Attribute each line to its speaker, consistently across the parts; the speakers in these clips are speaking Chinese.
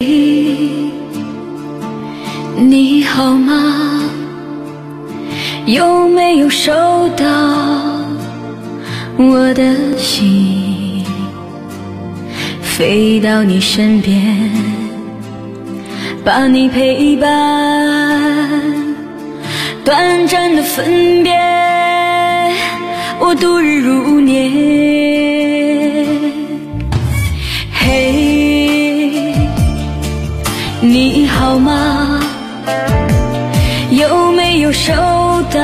Speaker 1: 你好吗？有没有收到我的信？飞到你身边，把你陪伴。短暂的分别，我度日如年。嘿，你好吗？有没有收到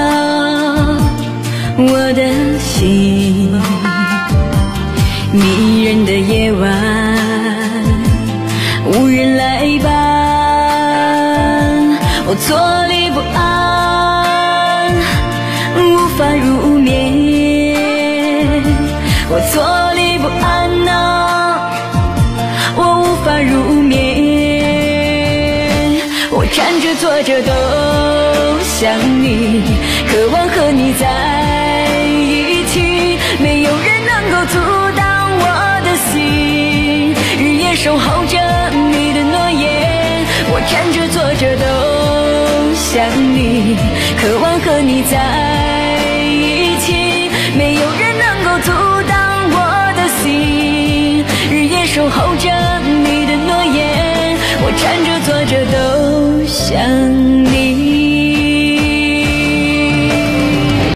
Speaker 1: 我的信？迷人的夜晚，无人来伴，我坐立不安，无法入眠。我坐立不安啊，我无法入眠。我站着坐着都想你，渴望和你在一起，没有人能够阻挡我的心，日夜守候着你的诺言。我站着坐着都想你，渴望和你在一起，没有人能够阻挡我的心，日夜守候着